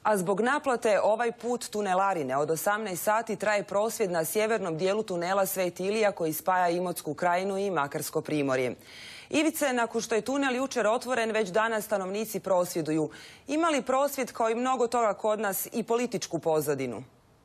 A zbog naplate ovaj put tunelarine od 18 sati traje prosvjed na sjevernom dijelu tunela Sveti Ilija koji spaja Imotsku krajinu i Makarsko primorje. Ivice, nakon što je tunel jučer otvoren, već danas stanovnici prosvjeduju. Ima li prosvjed, kao i mnogo toga kod nas, i političku pozadinu?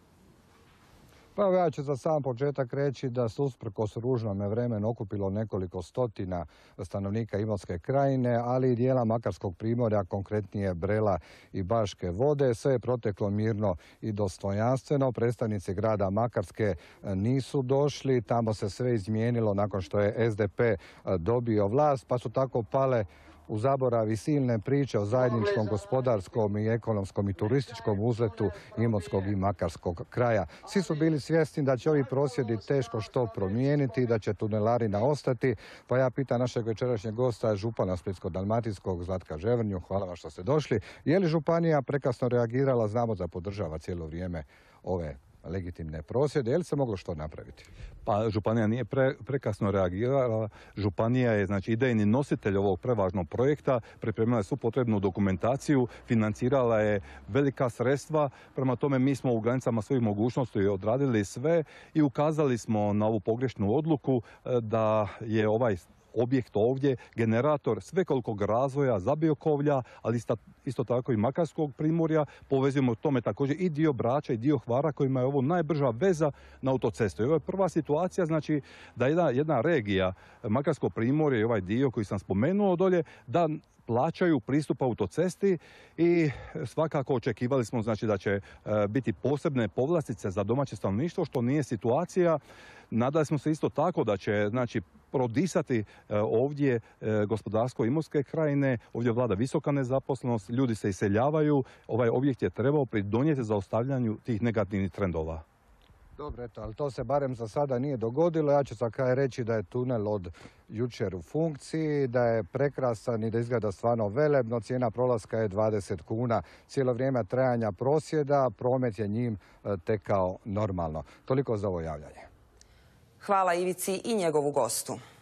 Pa ja ću za sam početak reći da se usprkos ružnome vremenu okupilo nekoliko stotina stanovnika Imotske krajine, ali i dijela Makarskog primorja, konkretnije Brela i Baške Vode. Sve je proteklo mirno i dostojanstveno. Predstavnici grada Makarske nisu došli, tamo se sve izmijenilo nakon što je SDP dobio vlast, pa su tako pale u zaboravi silne priče o zajedničkom gospodarskom i ekonomskom i turističkom uzletu Imotskog i Makarskog kraja. Svi su bili svjesni da će ovi prosvjedi teško što promijeniti i da će tunelarina ostati. Pa ja pitam našeg večerašnjeg gosta, župana Splitsko-dalmatinskog Zlatka Ževrnju, hvala vam što ste došli. Je li županija prekasno reagirala? Znamo da podržava cijelo vrijeme ove legitimne prosvjede. Je li se moglo što napraviti? Pa županija nije prekasno reagirala. Županija je idejni nositelj ovog prevažnog projekta, pripremila je svu potrebnu dokumentaciju, financirala je velika sredstva. Prema tome mi smo u granicama svojih mogućnosti odradili sve i ukazali smo na ovu pogrešnu odluku da je ovaj objekt ovdje generator svekolikog razvoja Zabiokovlja, ali isto tako i Makarskog primorja. Povezujemo u tome također i dio Brača i dio Hvara kojima je ovo najbrža veza na autocestu. I ovo je prva situacija, da jedna regija, Makarsko primorje i ovaj dio koji sam spomenuo dolje, da plaćaju pristup autocesti i svakako očekivali smo da će biti posebne povlastice za domaće stanovništvo, što nije situacija. Nadali smo se isto tako da će prodisati ovdje gospodarstvo Imotske krajine, ovdje vlada visoka nezaposlenost, ljudi se iseljavaju, ovaj objekt je trebao pridonijeti zaustavljanju tih negativnih trendova. Dobro, ali to se barem za sada nije dogodilo. Ja ću za kraj reći da je tunel od jučer u funkciji, da je prekrasan i da izgleda stvarno velebno. Cijena prolaska je 20 kuna. Cijelo vrijeme trajanja prosvjeda, promet je njim tekao normalno. Toliko za ovo javljanje. Hvala Ivici i njegovu gostu.